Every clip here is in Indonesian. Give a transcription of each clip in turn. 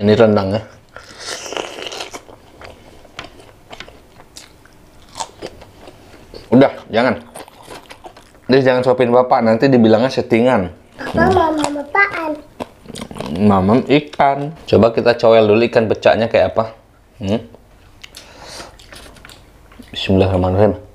Ini rendang ya. Udah, jangan. Dia jangan suapin bapak, nanti dibilangnya settingan. Mama apaan? Mamam ikan. Coba kita cowel dulu ikan pecahnya kayak apa. Bismillahirrahmanirrahim.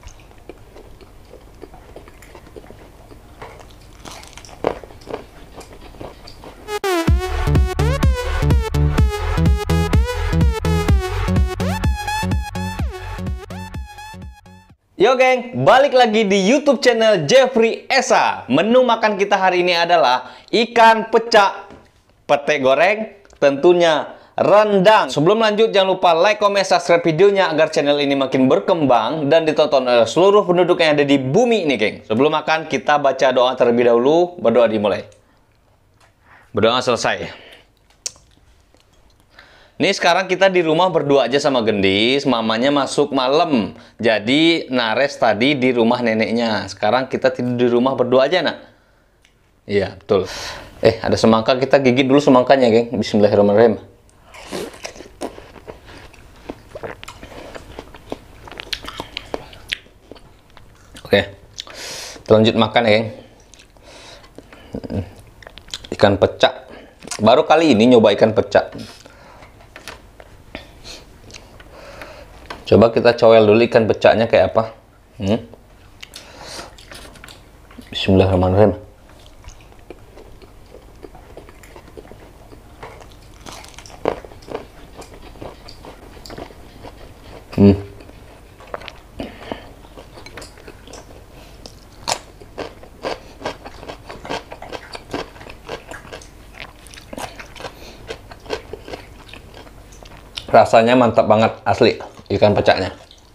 Yo geng, balik lagi di YouTube channel Jeffrey Esa. Menu makan kita hari ini adalah ikan pecak, pete goreng, tentunya rendang. Sebelum lanjut, jangan lupa like, comment, subscribe videonya agar channel ini makin berkembang dan ditonton oleh seluruh penduduk yang ada di bumi ini, geng. Sebelum makan, kita baca doa terlebih dahulu. Berdoa dimulai. Berdoa selesai. Ini sekarang kita di rumah berdua aja sama Gendis. Mamanya masuk malam. Jadi Nares tadi di rumah neneknya. Sekarang kita tidur di rumah berdua aja, nak. Iya, betul. Ada semangka, kita gigit dulu semangkanya, geng. Bismillahirrahmanirrahim. Oke. Kita lanjut makan ya, geng. Ikan pecak. Baru kali ini nyoba ikan pecak. Coba kita cowel dulu ikan pecaknya kayak apa. Bismillahirrahmanirrahim. Rasanya mantap banget, asli. Ikan pecaknya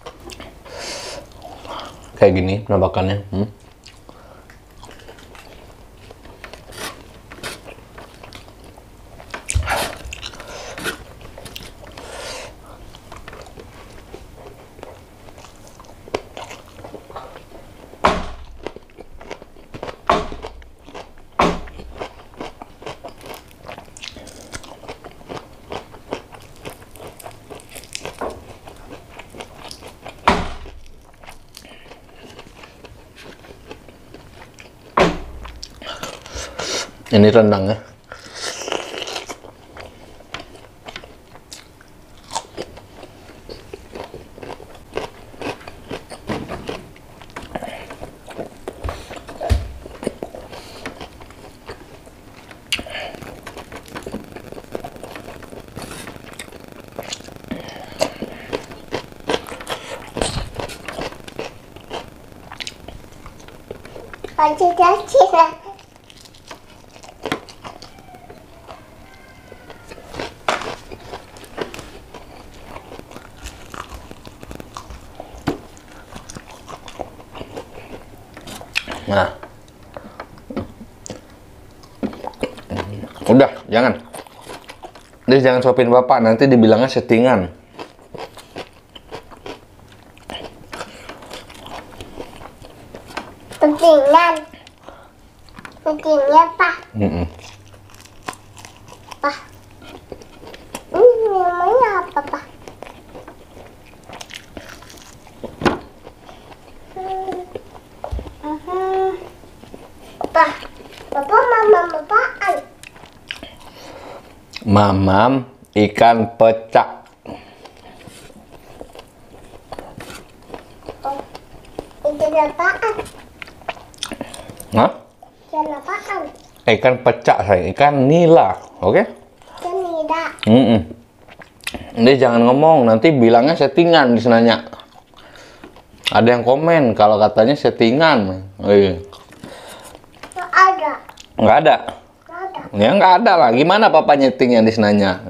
kayak gini penampakannya. Ini rendang ya. Kacil-kacil. Nah, udah, jangan. Dia jangan suapin bapak, nanti dibilangnya settingan. Settingan. Settingnya Pak. Pak. Ini namanya apa Pak? Pak, Bapak mamam apaan? Mamam ikan pecak. Oh, itu apaan? Hah? Ikan apaan? Ikan pecak, saya ikan nila, oke? Ikan nila. Dia jangan ngomong, nanti bilangnya settingan di sananya. Ada yang komen kalau katanya settingan. Nggak ada. Nggak ada. Nggak ada. Ya nggak ada lah. Gimana papa nyetingnya di sananya?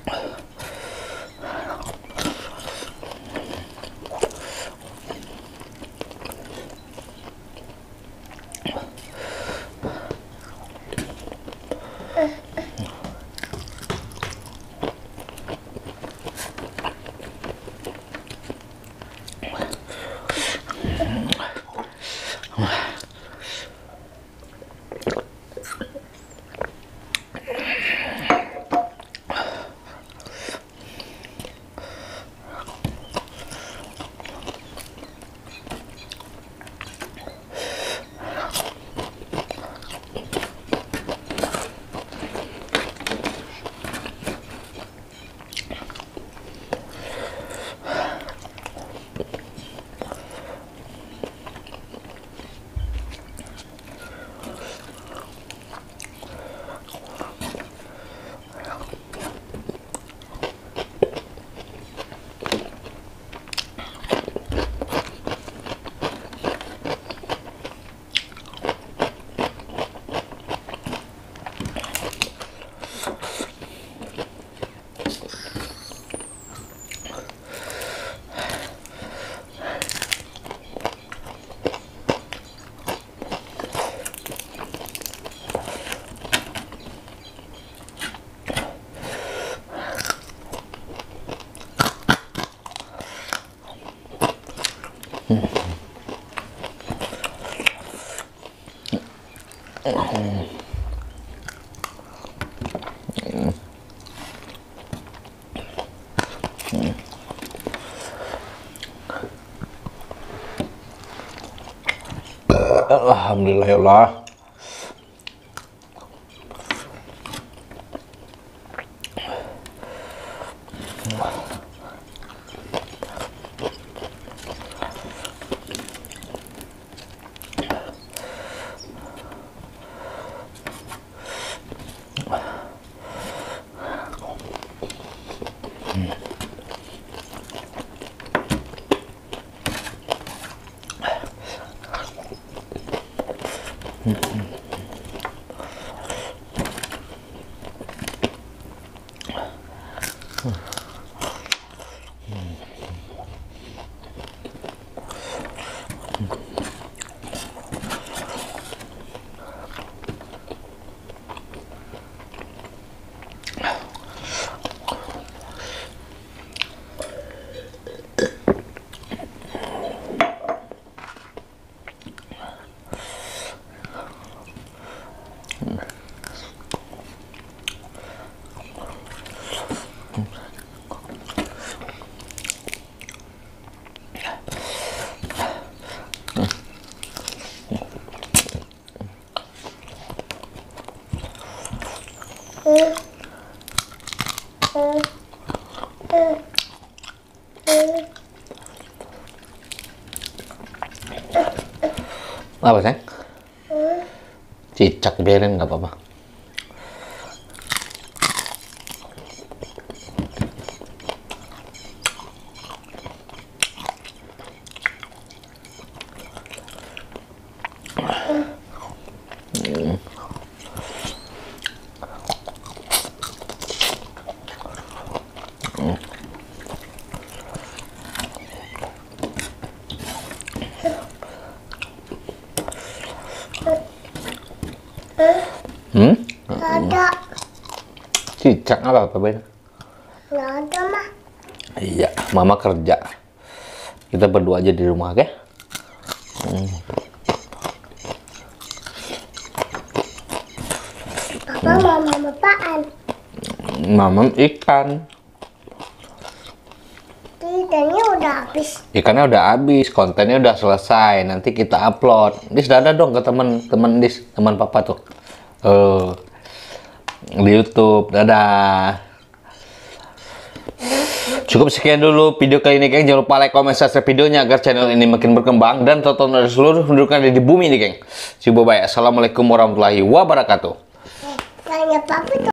Alhamdulillah ya Allah. Apa sayang? Cicak biarin nggak apa-apa. Ada. Cicak apa Ben? Nggak ada mah. Iya, mama kerja. Kita berdua aja di rumah, oke? Papa mama apaan? Mama ikan. Ikannya udah habis. Ikannya udah habis, kontennya udah selesai. Nanti kita upload. Dis, dadah dong ke teman Dis, teman papa tuh. Di YouTube. Dadah. Cukup sekian dulu video kali ini, geng. Jangan lupa like, comment, subscribe videonya agar channel ini makin berkembang dan tonton dari seluruh penduduk yang ada di bumi ini, geng. Bye-bye. Assalamualaikum warahmatullahi wabarakatuh. Tanya papa.